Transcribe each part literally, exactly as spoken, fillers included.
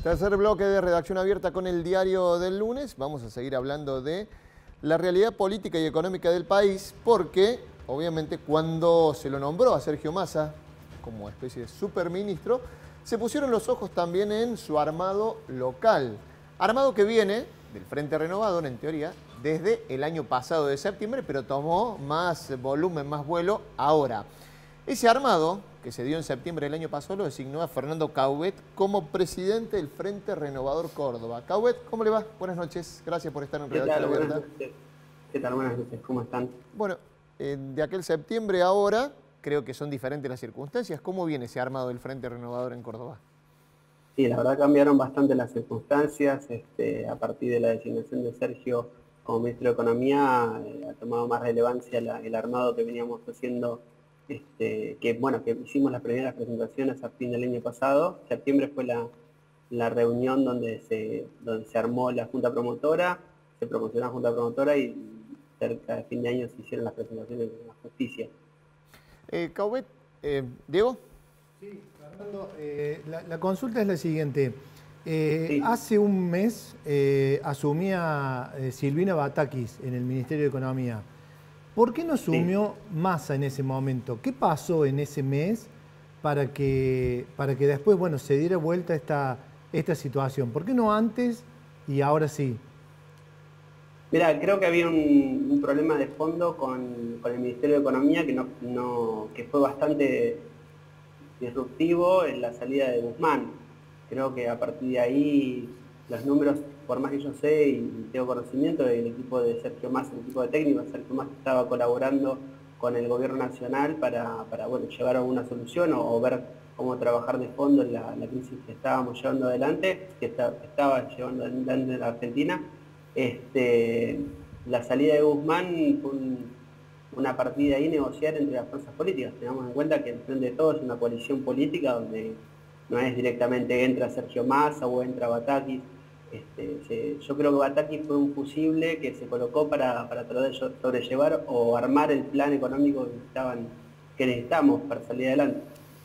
Tercer bloque de Redacción Abierta con el diario del lunes. Vamos a seguir hablando de la realidad política y económica del país, porque obviamente cuando se lo nombró a Sergio Massa como especie de superministro, se pusieron los ojos también en su armado local. Armado que viene del Frente Renovador, en teoría, desde el año pasado de septiembre, pero tomó más volumen, más vuelo ahora. Ese armado, que se dio en septiembre del año pasado, lo designó a Fernando Caubet como presidente del Frente Renovador Córdoba. Caubet, ¿cómo le va? Buenas noches, gracias por estar en Redacción Abierta. ¿Qué tal? Buenas noches, ¿cómo están? Bueno, eh, de aquel septiembre a ahora, creo que son diferentes las circunstancias. ¿Cómo viene ese armado del Frente Renovador en Córdoba? Sí, la verdad cambiaron bastante las circunstancias. Este, a partir de la designación de Sergio como ministro de Economía, eh, ha tomado más relevancia la, el armado que veníamos haciendo. Este, que bueno, que hicimos las primeras presentaciones a fin del año pasado. Septiembre fue la, la reunión donde se, donde se armó la Junta Promotora, se promocionó la Junta Promotora y cerca de fin de año se hicieron las presentaciones de la justicia. Eh, Caubet, eh, Diego. Sí, Fernando, eh, la, la consulta es la siguiente. Eh, Sí. Hace un mes eh, asumía eh, Silvina Batakis en el Ministerio de Economía. ¿Por qué no asumió sí. Massa en ese momento? ¿Qué pasó en ese mes para que, para que después bueno, se diera vuelta esta, esta situación? ¿Por qué no antes y ahora sí? Mira, creo que había un, un problema de fondo con, con el Ministerio de Economía que, no, no, que fue bastante disruptivo en la salida de Guzmán. Creo que a partir de ahí los números, por más que yo sé y tengo conocimiento del equipo de Sergio Massa, el equipo de técnicos, Sergio Massa estaba colaborando con el gobierno nacional para, para bueno, llevar a una solución o, o ver cómo trabajar de fondo en la, la crisis que estábamos llevando adelante, que, está, que estaba llevando adelante la Argentina. Este, la salida de Guzmán fue un, una partida ahí negociar entre las fuerzas políticas. Tengamos en cuenta que el Frente de Todos es una coalición política donde no es directamente entra Sergio Massa o entra Batakis. Este, se, yo creo que Batakis fue un fusible que se colocó para, para sobrellevar o armar el plan económico que, estaban, que necesitamos para salir adelante.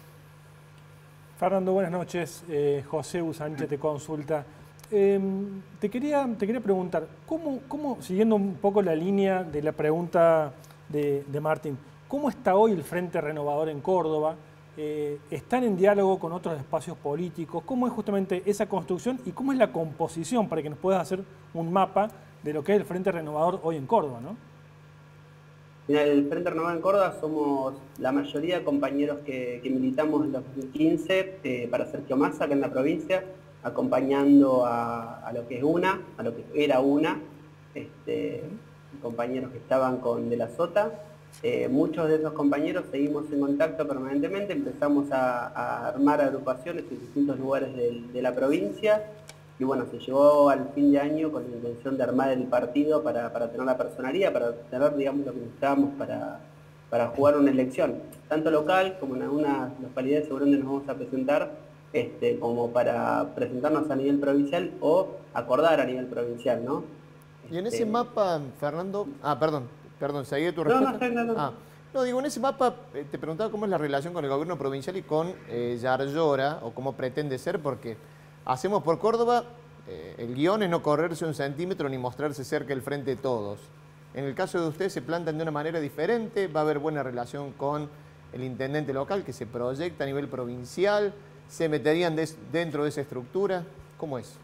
Fernando, buenas noches. Eh, José Usanche te consulta. Eh, te, quería, te quería preguntar, ¿cómo, cómo, siguiendo un poco la línea de la pregunta de, de Martín, ¿cómo está hoy el Frente Renovador en Córdoba? Eh, ¿Están en diálogo con otros espacios políticos? ¿Cómo es justamente esa construcción y cómo es la composición para que nos puedas hacer un mapa de lo que es el Frente Renovador hoy en Córdoba, ¿no? Mira, el Frente Renovador en Córdoba somos la mayoría de compañeros que, que militamos en dos mil quince eh, para Sergio Massa, acá en la provincia, acompañando a, a lo que es UNA, a lo que era UNA, este, compañeros que estaban con De la Sota. Eh, muchos de esos compañeros seguimos en contacto permanentemente, empezamos a, a armar agrupaciones en distintos lugares de, de la provincia y bueno, se llegó al fin de año con la intención de armar el partido para, para tener la personería, para tener, digamos, lo que necesitábamos para, para jugar una elección, tanto local como en algunas localidades seguramente nos vamos a presentar, este, como para presentarnos a nivel provincial o acordar a nivel provincial, ¿no? Y en ese Este... mapa, Fernando... Ah, perdón. Perdón, seguí tu respuesta. No, no, no, no. Ah, no, digo, en ese mapa eh, te preguntaba cómo es la relación con el gobierno provincial y con eh, Yarlora, o cómo pretende ser, porque hacemos por Córdoba, eh, el guión es no correrse un centímetro ni mostrarse cerca del Frente de Todos. En el caso de ustedes se plantean de una manera diferente, va a haber buena relación con el intendente local que se proyecta a nivel provincial, se meterían des, dentro de esa estructura, ¿cómo es?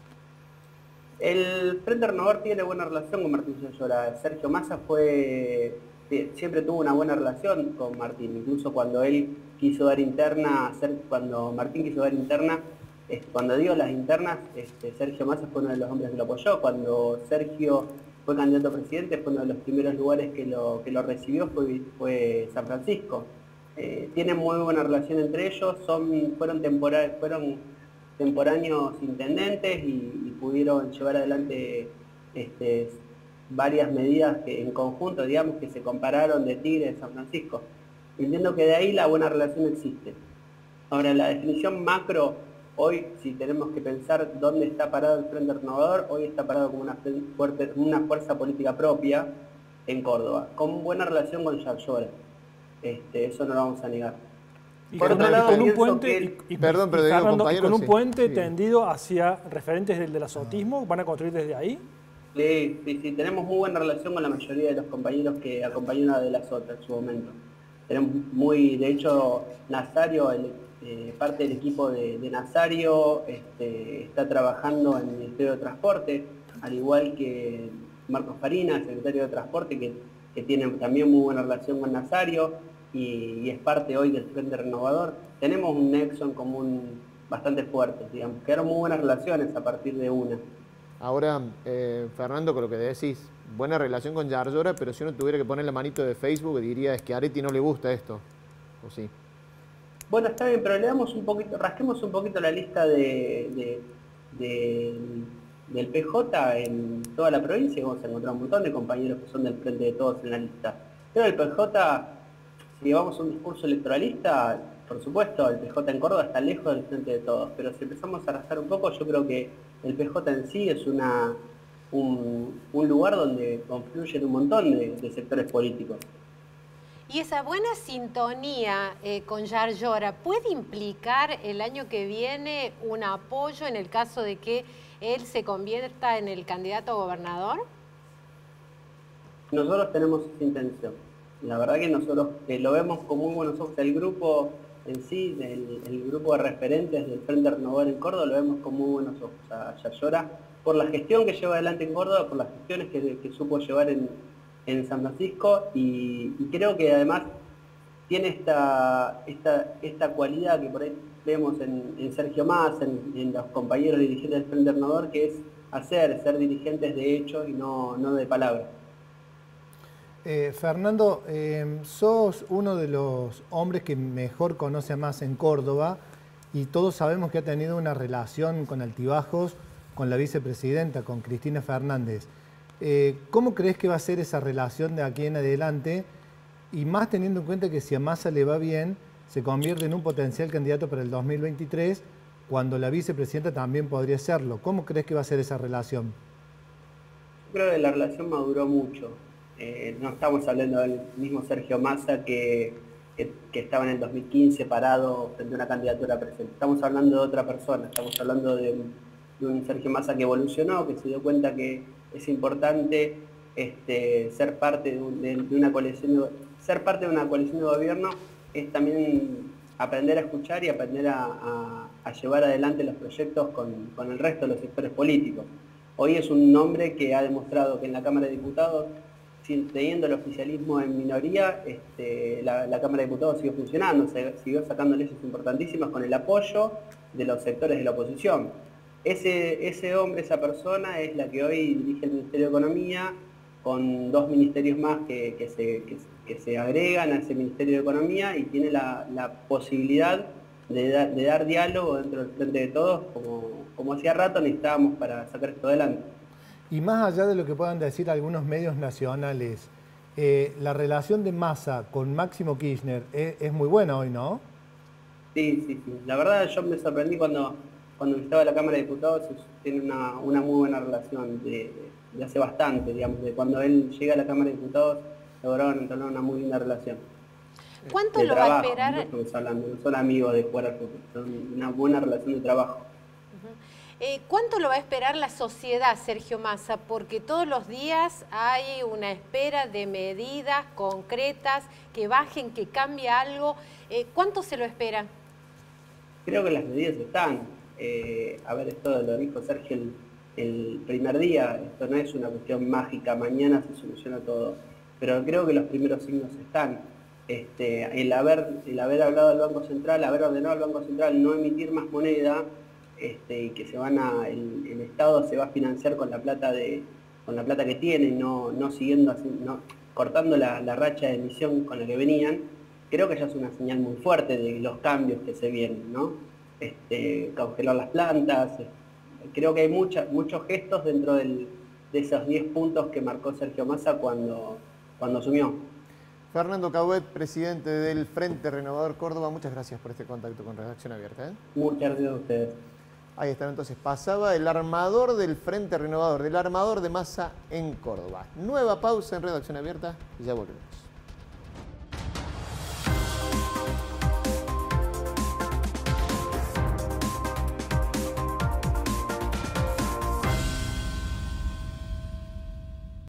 El Frente Renovador tiene buena relación con Martín Yarlora. Sergio Massa fue, siempre tuvo una buena relación con Martín, incluso cuando él quiso dar interna, cuando Martín quiso dar interna, cuando dio las internas, este, Sergio Massa fue uno de los hombres que lo apoyó. Cuando Sergio fue candidato a presidente, fue uno de los primeros lugares que lo, que lo recibió, fue, fue San Francisco. Eh, tienen muy buena relación entre ellos, son, fueron temporales, fueron temporáneos intendentes y, y pudieron llevar adelante este, varias medidas que en conjunto, digamos, que se compararon de Tigre de San Francisco. Entiendo que de ahí la buena relación existe. Ahora, la definición macro, hoy, si tenemos que pensar dónde está parado el Frente Renovador, hoy está parado como una, fuerte, una fuerza política propia en Córdoba, con buena relación con Yarlora. Este, eso no lo vamos a negar. Y Por con, otro y lado, con un pienso puente, que- y, y- Perdón, y pero digo, Fernando, y compañero, con un sí. puente Sí. tendido hacia referentes del, del azotismo, ¿van a construir desde ahí? Sí, sí, sí, tenemos muy buena relación con la mayoría de los compañeros que acompañaron a De la Sota en su momento. Tenemos muy, de hecho, Nazario, el, eh, parte del equipo de, de Nazario, este, está trabajando en el Ministerio de Transporte, al igual que Marcos Farina, secretario de Transporte, que, que tiene también muy buena relación con Nazario y, y es parte hoy del Frente Renovador. Tenemos un nexo en común bastante fuerte, digamos, quedaron muy buenas relaciones a partir de una. Ahora, eh, Fernando, con lo que decís, buena relación con Yarlora, pero si uno tuviera que poner la manito de Facebook, diría es que a Areti no le gusta esto. ¿O sí? Bueno, está bien, pero le damos un poquito, rasquemos un poquito la lista de, de- de- del P J en toda la provincia y vamos a encontrar un montón de compañeros que son del Frente de Todos en la lista. Pero el P J, si llevamos un discurso electoralista, por supuesto, el P J en Córdoba está lejos del Frente de Todos, pero si empezamos a rascar un poco, yo creo que el P J en sí es una, un, un lugar donde confluyen un montón de, de sectores políticos. Y esa buena sintonía eh, con Yarlora puede implicar el año que viene un apoyo en el caso de que él se convierta en el candidato a gobernador. Nosotros tenemos esa intención. La verdad que nosotros eh, lo vemos con muy buenos ojos. El grupo en sí, el, el grupo de referentes del Frente Renovador en Córdoba, lo vemos con muy buenos ojos a Yarlora por la gestión que lleva adelante en Córdoba, por las gestiones que, que supo llevar en, en San Francisco y, y creo que además tiene esta, esta, esta cualidad que por ahí vemos en, en Sergio Massa, en, en los compañeros dirigentes del Frente Renovador, que es hacer, ser dirigentes de hechos y no, no de palabras. Eh, Fernando, eh, sos uno de los hombres que mejor conoce a Massa en Córdoba y todos sabemos que ha tenido una relación con altibajos con la vicepresidenta, con Cristina Fernández. Eh, ¿Cómo crees que va a ser esa relación de aquí en adelante? Y más teniendo en cuenta que si a Massa le va bien, se convierte en un potencial candidato para el dos mil veintitrés, cuando la vicepresidenta también podría serlo. ¿Cómo crees que va a ser esa relación? Yo creo que la relación maduró mucho. Eh, no estamos hablando del mismo Sergio Massa que, que, que estaba en el dos mil quince parado frente a una candidatura presente. Estamos hablando de otra persona, estamos hablando de un, de un Sergio Massa que evolucionó, que se dio cuenta que es importante este, ser parte de, un, de, de una coalición de, ser parte de una coalición de gobierno es también aprender a escuchar y aprender a, a, a llevar adelante los proyectos con, con el resto de los sectores políticos. Hoy es un hombre que ha demostrado que en la Cámara de Diputados, teniendo el oficialismo en minoría, este, la, la Cámara de Diputados siguió funcionando, se, siguió sacando leyes importantísimas con el apoyo de los sectores de la oposición. Ese, ese hombre, esa persona, es la que hoy dirige el Ministerio de Economía, con dos ministerios más que, que, se, que, que se agregan a ese Ministerio de Economía y tiene la, la posibilidad de, da, de dar diálogo dentro del Frente de Todos, como, como hacía rato necesitábamos para sacar esto adelante. Y más allá de lo que puedan decir algunos medios nacionales, eh, la relación de Massa con Máximo Kirchner es, es muy buena hoy, ¿no? Sí, sí, sí. La verdad yo me sorprendí cuando, cuando estaba la Cámara de Diputados, tiene una, una muy buena relación de, de hace bastante, digamos, de cuando él llega a la Cámara de Diputados lograron entablar una muy linda relación. ¿Cuánto de lo trabajo, va a esperar? No estamos hablando, no son amigos de jugar al fútbol, son una buena relación de trabajo. Eh, ¿Cuánto lo va a esperar la sociedad, Sergio Massa? Porque todos los días hay una espera de medidas concretas, que bajen, que cambie algo. Eh, ¿Cuánto se lo espera? Creo que las medidas están. Eh, a ver, esto lo dijo Sergio el, el primer día, esto no es una cuestión mágica, mañana se soluciona todo. Pero creo que los primeros signos están. Este, el, haber, el haber hablado del Banco Central, haber ordenado al Banco Central no emitir más moneda, Este, y que se van a, el, el Estado se va a financiar con la plata de con la plata que tiene, no, no siguiendo así, no, cortando la, la racha de emisión con la que venían, creo que ya es una señal muy fuerte de los cambios que se vienen, ¿no? Este, congelar las plantas, creo que hay mucha, muchos gestos dentro del, de esos diez puntos que marcó Sergio Massa cuando, cuando asumió. Fernando Cauet, presidente del Frente Renovador Córdoba, muchas gracias por este contacto con Redacción Abierta. ¿eh? Muchas gracias a ustedes. Ahí está, entonces pasaba el armador del Frente Renovador, del armador de Massa en Córdoba. Nueva pausa en Redacción Abierta y ya volvemos.